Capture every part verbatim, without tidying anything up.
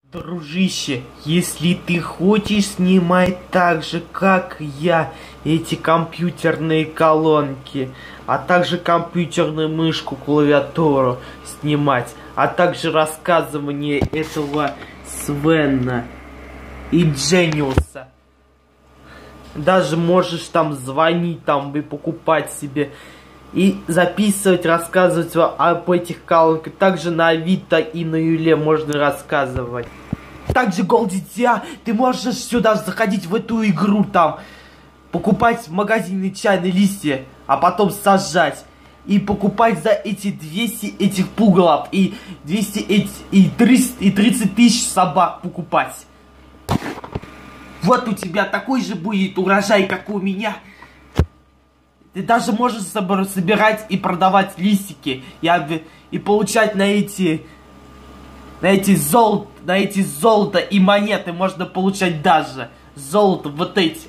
Дружище, если ты хочешь снимать так же, как я, эти компьютерные колонки, а также компьютерную мышку, клавиатуру снимать, а также рассказывание этого Свена и Джениуса, даже можешь там звонить там и покупать себе и записывать, рассказывать об этих колонках. Также на Авито и на Юле можно рассказывать. Также Голдитя, ты можешь сюда заходить в эту игру, там покупать в магазине чайные листья, а потом сажать. И покупать за эти двести этих пугалов и двести эти, и триста и тридцать тысяч собак покупать. Вот у тебя такой же будет урожай, как у меня. Ты даже можешь собирать и продавать листики и, и получать на эти на эти золото, на эти золото и монеты можно получать даже золото вот эти.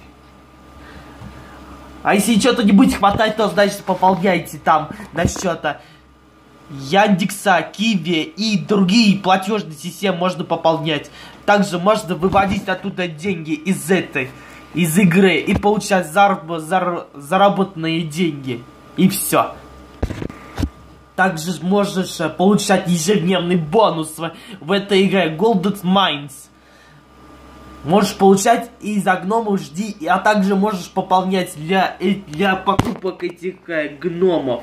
А если что-то не будет хватать, то значит пополняйте там на счета Яндекса, Киви и другие платежные системы можно пополнять. Также можно выводить оттуда деньги из этой из игры и получать зараб зар заработанные деньги. И все. Также можешь получать ежедневный бонус в, в этой игре Golden Mines. Можешь получать и за гномов жди, а также можешь пополнять для, для покупок этих э, гномов.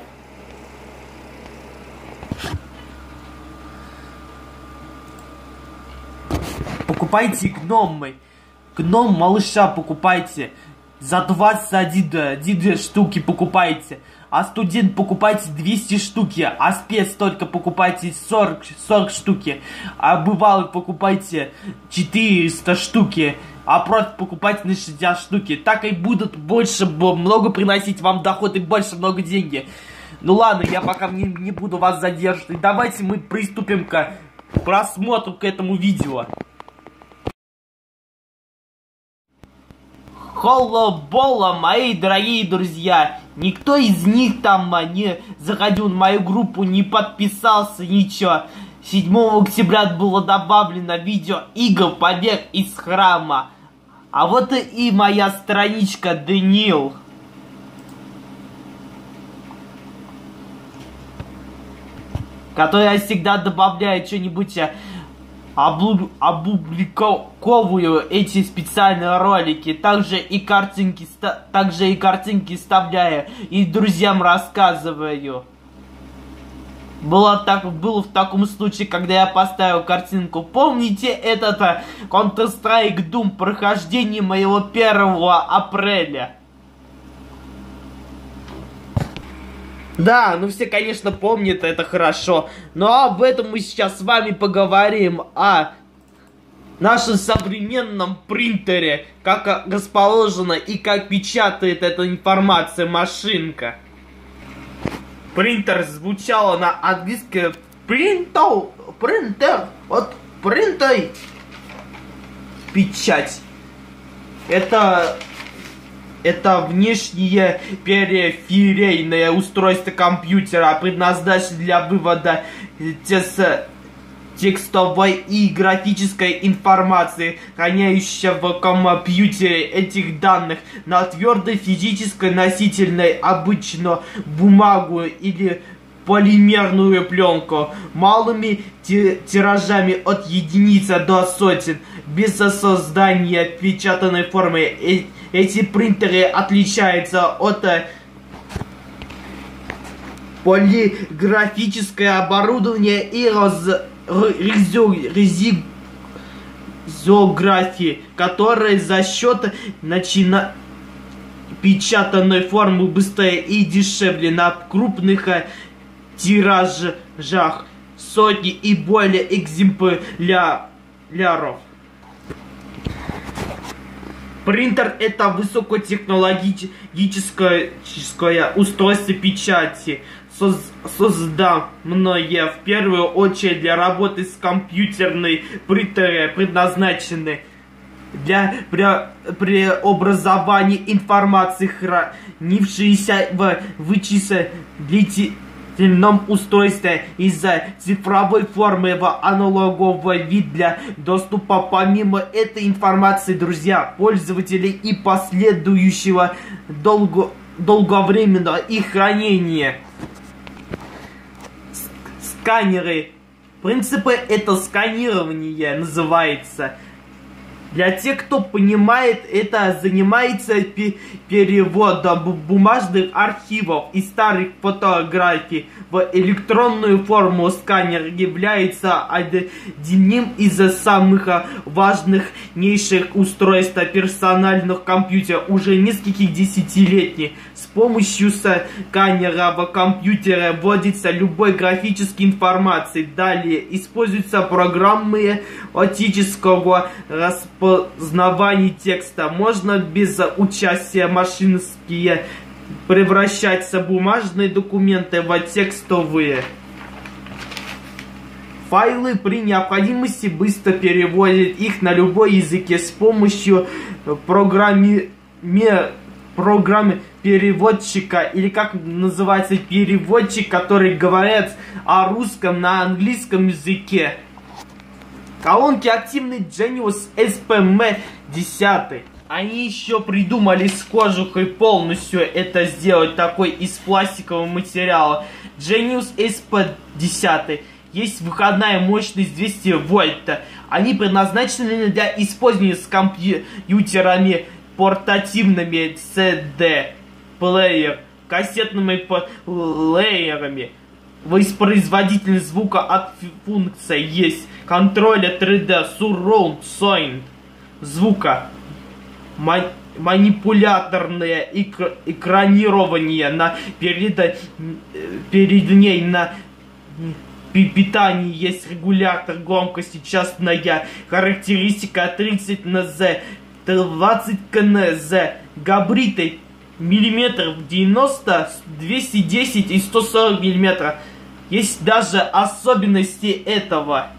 Покупайте гномы. Гном малыша покупайте. За двадцать один штуки покупайте. А студент покупайте двести штуки. А спец только покупайте сорок, сорок штуки. А бывалый покупайте четыреста штуки. А профи покупайте на шестьдесят штуки. Так и будут больше, много приносить вам доход и больше много денег. Ну ладно, я пока не, не буду вас задерживать. Давайте мы приступим к просмотру к этому видео. Холло-боло, мои дорогие друзья, никто из них там не заходил на мою группу, не подписался, ничего. седьмого октября было добавлено видео игр «Побег из храма». А вот и моя страничка Даниил. Которая всегда добавляет что-нибудь, опубликовываю эти специальные ролики, также и картинки, также и картинки вставляю и друзьям рассказываю. Было так, было в таком случае, когда я поставил картинку. Помните этот Counter-Strike Doom прохождение моего первого апреля? Да, ну все, конечно, помнят, это хорошо. Но об этом мы сейчас с вами поговорим, о нашем современном принтере, как расположена и как печатает эта информация машинка. Принтер звучало на английском принтер, принтер, вот принтай, печать. Это... Это внешнее периферийное устройство компьютера, предназначенное для вывода текстовой и графической информации, хранящейся в компьютере этих данных на твердой физической носительной, обычно бумагу или полимерную пленку, малыми тиражами от единицы до сотен, без создания печатанной формы. Эти принтеры отличаются от полиграфического оборудования и резографии, которые за счет начина... печатанной формы быстрее и дешевле на крупных тиражах, сотни и более экземпляров. Принтер — это высокотехнологическое устройство печати, созданное в первую очередь для работы с компьютерной принтеры, предназначены для преобразования информации, хранившейся в вычислительной устройстве из-за цифровой формы в аналоговый вид для доступа. Помимо этой информации, друзья, пользователи и последующего долго, долговременного их хранения. Сканеры. Принципы это сканирование называется. Для тех, кто понимает, это занимается переводом бумажных архивов и старых фотографий в электронную форму. Сканер является одним из самых важнейших устройств персональных компьютеров уже нескольких десятилетий. С помощью сканера в компьютере вводится любой графической информации. Далее используются программы оптического распознавания текста. Можно без участия машинские превращать бумажные документы в текстовые. Файлы при необходимости быстро переводят их на любой языке с помощью программы, программы переводчика, или как называется переводчик, который говорит о русском на английском языке. Колонки активны Genius эс пи эм десять. Они еще придумали с кожухой полностью это сделать, такой из пластикового материала. Genius эс пи десять. Есть выходная мощность двести вольт. Они предназначены для использования с компьютерами портативными, си ди-плеер, кассетными плеерами. Воспроизводитель звука от функции есть. Контроля три дэ Surround Sound звука. Манипуляторное экр экранирование на перед, передней на питании есть регулятор громкости, частная характеристика тридцать на зет, двадцать на зет, габариты миллиметров девяносто, двести десять и сто сорок миллиметров. Есть даже особенности этого.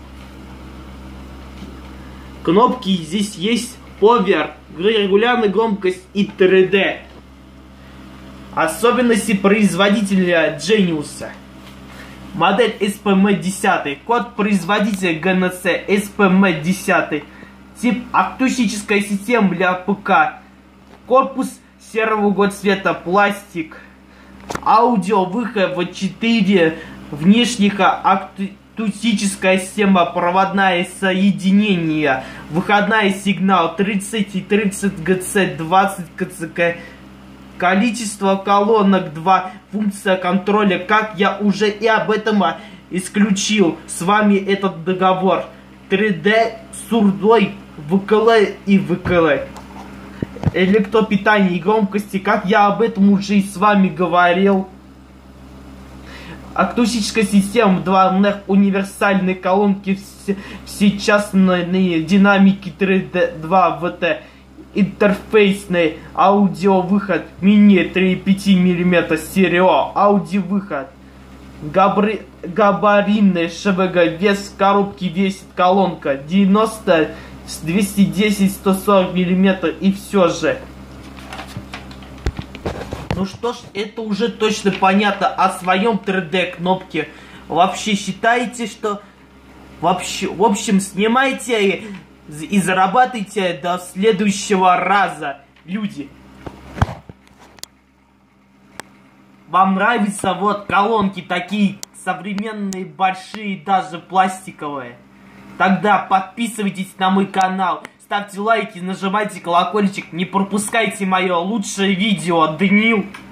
Кнопки здесь есть Over, регулярная громкость и три дэ. Особенности производителя Genius. Модель эс пи эм десять. Код производителя джи эн си эс пи эм десять. Тип акустическая система для ПК. Корпус серого цвета, пластик. Аудио выход в четыре внешних акустическая система, проводное соединение, выходная сигнал тридцать и тридцать гц, двадцать гц. Количество колонок два, функция контроля, как я уже и об этом исключил с вами этот договор. три дэ, сурдой, вэ ка эл и вэ ка эл. Электропитание и громкости, как я об этом уже и с вами говорил. Акустическая система, два универсальные колонки, все, все частные динамики три дэ, два вэ тэ. Интерфейсный аудиовыход мини три и пять миллиметра стерео, аудиовыход. Габри... Габаринный ШВГ, вес коробки весит колонка девяносто, двести десять, сто сорок миллиметров, и все же. Ну что ж, это уже точно понятно о своем три дэ кнопке. Вообще считаете, что... Вообще, в общем, снимайте и зарабатывайте до следующего раза, люди. Вам нравятся вот колонки такие современные, большие, даже пластиковые? Тогда подписывайтесь на мой канал, ставьте лайки, нажимайте колокольчик, не пропускайте мое лучшее видео. Даниил.